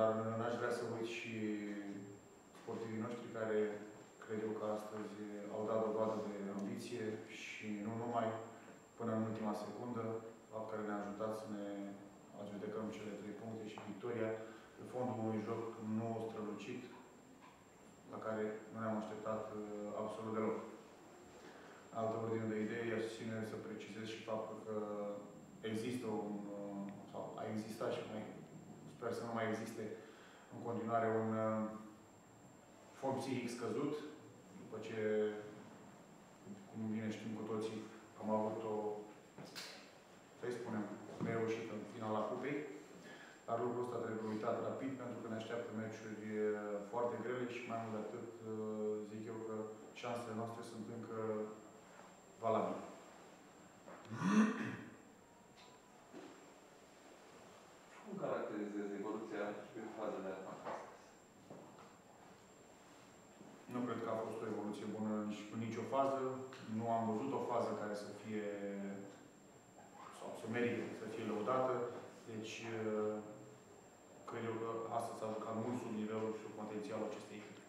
dar n-aș vrea să uit și sportivii noștri care cred eu că astăzi au dat dovadă de ambiție și nu numai până în ultima secundă, fapt care ne-a ajutat să ne adjudecăm cele 3 puncte și victoria pe fondul unui joc nou strălucit, la care nu ne-am așteptat absolut deloc. Altă ordine de idei, aș ține să precizez și faptul că există sau a existat și sper să nu mai existe în continuare un fond psihic scăzut, după ce, cum bine știm cu toții, am avut o, să-i spunem, nereușită în finala cupei, dar lucrul ăsta trebuie uitat rapid, pentru că ne așteaptă meciuri foarte grele și mai mult de atât, zic eu că șansele noastre sunt încă valabile. Cum caracterizezi evoluția și pe faza de atac astăzi? Nu cred că a fost o evoluție bună în nicio fază. Nu am văzut o fază care să fie sau să merite să fie lăudată. Deci, cred eu că astăzi s-a jucat mult sub nivelul și sub potențialul acestei echipe.